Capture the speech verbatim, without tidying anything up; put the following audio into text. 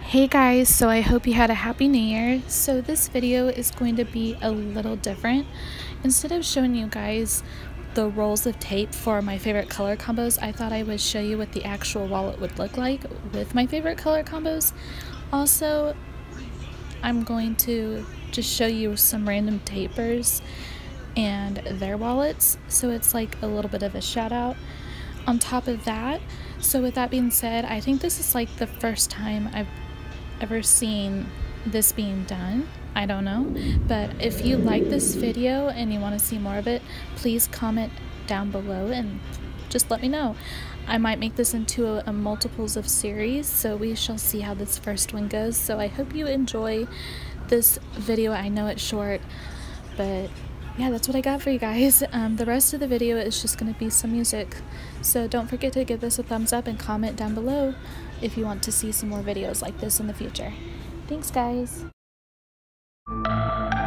Hey guys, so I hope you had a happy new year. So this video is going to be a little different. Instead of showing you guys the rolls of tape for my favorite color combos, I thought I would show you what the actual wallet would look like with my favorite color combos. Also, I'm going to just show you some random tapers and their wallets, so it's like a little bit of a shout out on top of that. So with that being said, I think this is like the first time I've ever seen this being done. I don't know, but if you like this video and you want to see more of it, please comment down below and just let me know. I might make this into a, a multiples of series, so we shall see how this first one goes. So I hope you enjoy this video. I know it's short, but yeah, that's what I got for you guys. Um, the rest of the video is just going to be some music, so don't forget to give this a thumbs up and comment down below if you want to see some more videos like this in the future. Thanks guys!